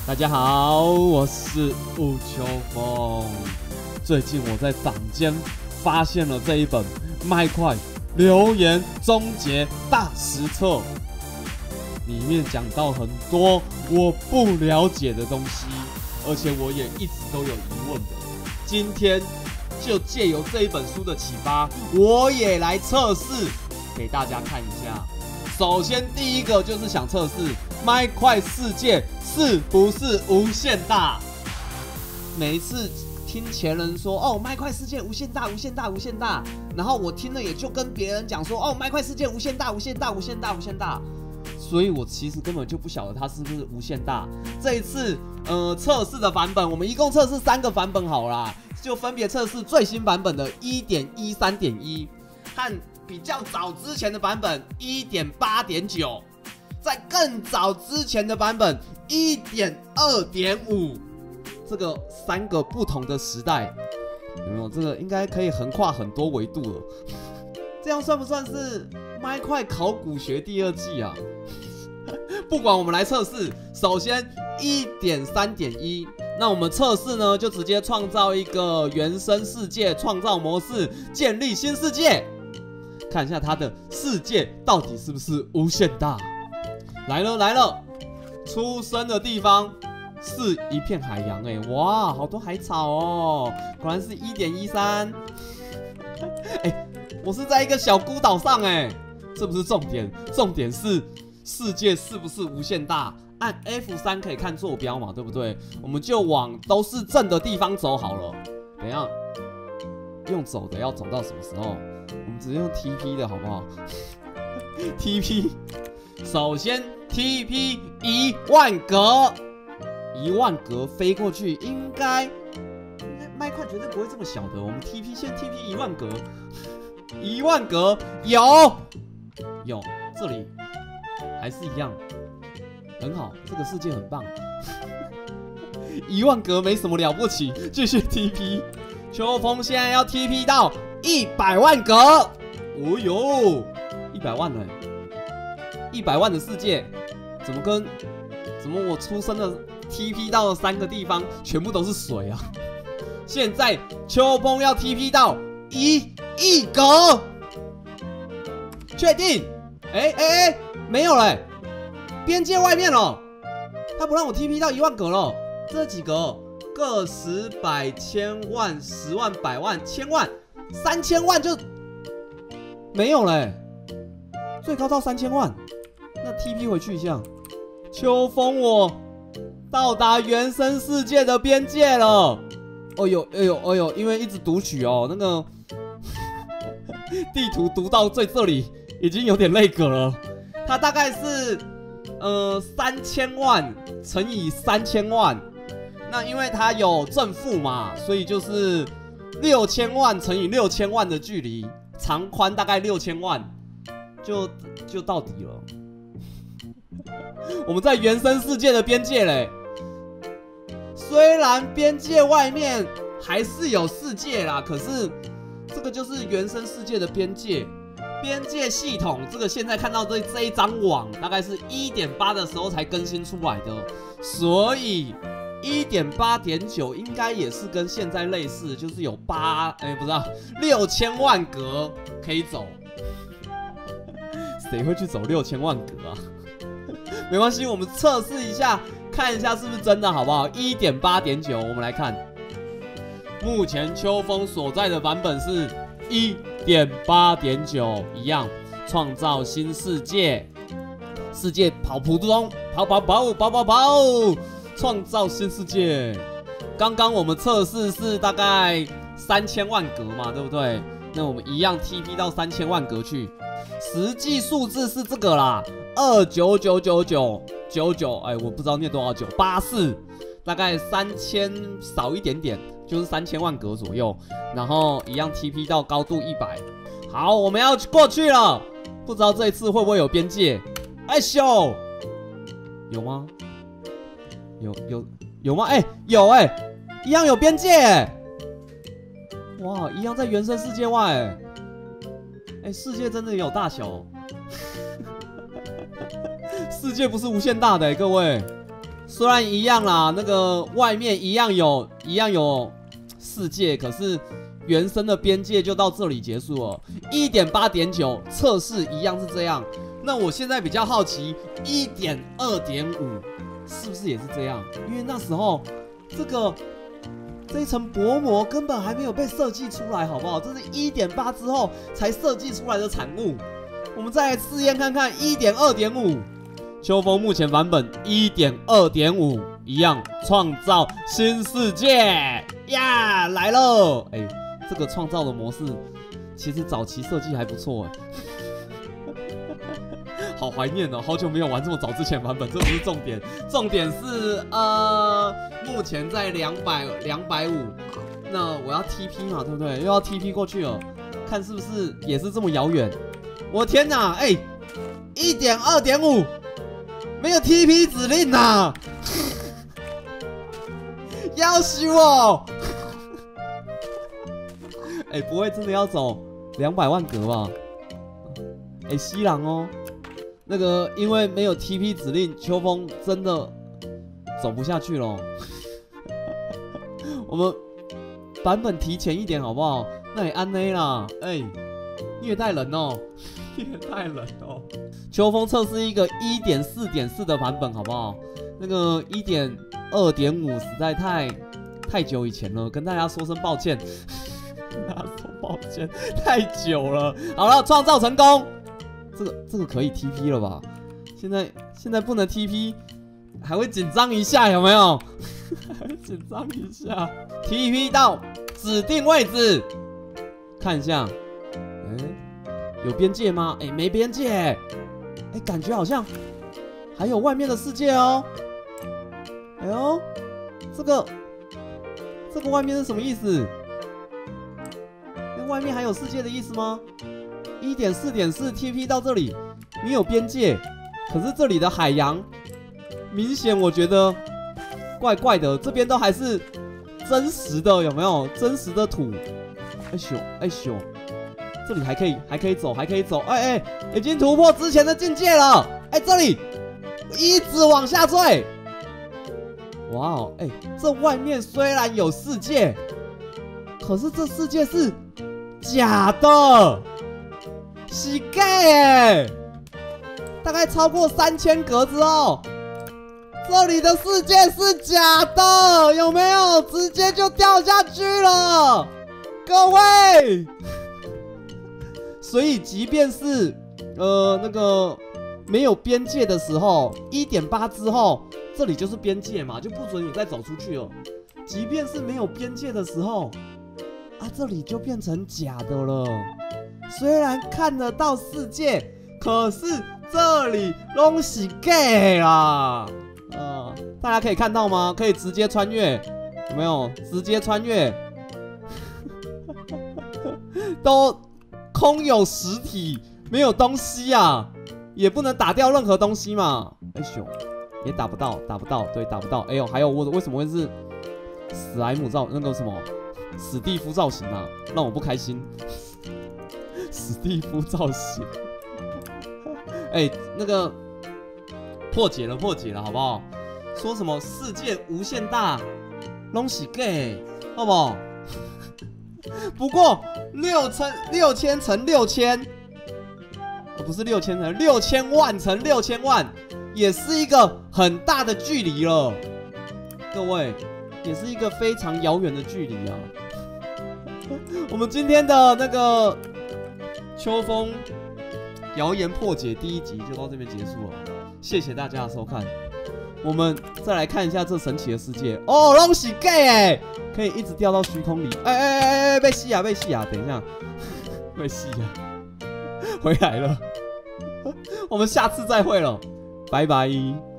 大家好，我是吴秋风。最近我在坊间发现了这一本麦块留言终结大实册，里面讲到很多我不了解的东西，而且我也一直都有疑问的。今天就借由这一本书的启发，我也来测试给大家看一下。首先第一个就是想测试麦块世界是不是无限大。每一次听前人说哦，麦块世界无限大无限大无限大，然后我听了也就跟别人讲说哦，麦块世界无限大无限大无限大无限大，所以我其实根本就不晓得它是不是无限大。这一次测试的版本，我们一共测试3个版本好啦，就分别测试最新版本的 1.13.1 和比较早之前的版本 1.8.9， 在更早之前的版本 1.2.5， 这个3个不同的时代，有没有？这个应该可以横跨很多维度了。这样算不算是麦块考古学第2季啊？不管，我们来测试。首先 1.3.1， 那我们测试呢，就直接创造一个原生世界创造模式，建立新世界，看一下它的世界到底是不是无限大。来了，出生的地方是一片海洋哎，哇，好多海草哦，果然是 1.13。哎，我是在一个小孤岛上哎，这不是重点，重点是世界是不是无限大？按 F3 可以看坐标嘛，对不对？我们就往都是正的地方走好了。等一下，用走的要走到什么时候？我们直接用 TP 的好不好？TP， 首先 TP 10000格，1万格飞过去，应该麦块绝对不会这么小的。我们 TP 先 TP 1万格，1万格有，这里还是一样，很好，这个世界很棒。1万格没什么了不起，继续 TP。秋风现在要 TP 到100万格，哦呦，100万了，100万的世界，怎么我出生的 TP 到了3个地方全部都是水啊？现在秋风要 TP 到1亿格，确定？没有了，边界外面了，他不让我 TP 到1万格了，这几格？个十百千万10万100万千万3000万就没有了，最高到3000万，那 TP 回去一下。秋风，我到达原生世界的边界了。哎呦，因为一直读取哦，那个地图读到这里已经有点累格了。它大概是3000万乘以3000万。那因为它有正负嘛，所以就是6000万乘以6000万的距离，长宽大概6000万，就到底了。我们在原生世界的边界嘞，虽然边界外面还是有世界啦，可是这个就是原生世界的边界。边界系统这个现在看到这一张网，大概是 1.8 的时候才更新出来的，所以1.8.9 应该也是跟现在类似，就是有6000万格可以走。谁会去走6000万格啊？没关系，我们测试一下，看一下是不是真的，好不好？ 1.8.9 我们来看，目前秋风所在的版本是 1.8.9， 一样创造新世界，世界跑途中，跑，创造新世界。刚刚我们测试是大概3000万格嘛，对不对？那我们一样 TP 到3000万格去，实际数字是这个啦，2999999，哎，我不知道念多少984，大概3000少一点点，就是3000万格左右。然后一样 TP 到高度100。好，我们要过去了，不知道这一次会不会有边界？哎咻，有吗？有吗？有一样有边界哇，一样在原生世界外世界真的有大小世界不是无限大的各位， 虽然一样啦，那个外面一样有世界，可是原生的边界就到这里结束了。1.8.9 测试一样是这样。那我现在比较好奇，1.2.5是不是也是这样？因为那时候这一层薄膜根本还没有被设计出来，好不好？这是1.8之后才设计出来的产物。我们再来试验看看1.2.5。秋风目前版本1.2.5一样创造新世界呀，来了！哎，这个创造的模式其实早期设计还不错哎。好怀念哦，好久没有玩这么早之前版本，这不是重点，重点是目前在250，那我要 TP 嘛，对不对？又要 TP 过去了，看是不是也是这么遥远？我天哪，哎，1.2.5没有 TP 指令呐，要死我！哎，不会真的要走200万格吧？哎，西郎哦。那个，因为没有 TP 指令，秋风真的走不下去了。我们版本提前一点好不好？那也安内啦，哎，虐待人哦，虐待人哦。秋风测试一个1.4.4的版本好不好？那个1.2.5实在太久以前了，跟大家说声抱歉。跟大家说抱歉，太久了。好了，创造成功。这个可以 TP 了吧？现在不能 TP， 还会紧张一下，有没有？还会紧张一下。TP 到指定位置，看一下，有边界吗？没边界，感觉好像还有外面的世界哦。哎呦，这个外面是什么意思？外面还有世界的意思吗？1.4.4 TP 到这里没有边界，可是这里的海洋明显我觉得怪怪的，这边都还是真实的，有没有？真实的土。哎咻，这里还可以走，已经突破之前的境界了。这里一直往下坠。哇哦，这外面虽然有世界，可是这世界是假的。膝盖大概超过3000格之后，这里的世界是假的，有没有？直接就掉下去了，各位。所以即便是那个没有边界的时候，1.8之后，这里就是边界嘛，就不准你再走出去了。即便是没有边界的时候，这里就变成假的了。虽然看得到世界，可是这里都是假啦。大家可以看到吗？可以直接穿越，有没有？直接穿越，都空有实体，没有东西啊，也不能打掉任何东西嘛。也打不到，对，打不到。还有我为什么会是史莱姆造那个什么史蒂夫造型啊？让我不开心。史蒂夫造型，那个破解了，好不好？说什么世界无限大，拢是假，好不好？不过6000乘6000，不是6000乘6000万乘6000万，也是一个很大的距离了，各位，也是一个非常遥远的距离啊。我们今天的那个秋风谣言破解第1集就到这边结束了，谢谢大家的收看。我们再来看一下这神奇的世界哦，拢是假可以一直掉到虚空里。被吸啊！等一下，被吸啊！回来了，我们下次再会了，拜拜。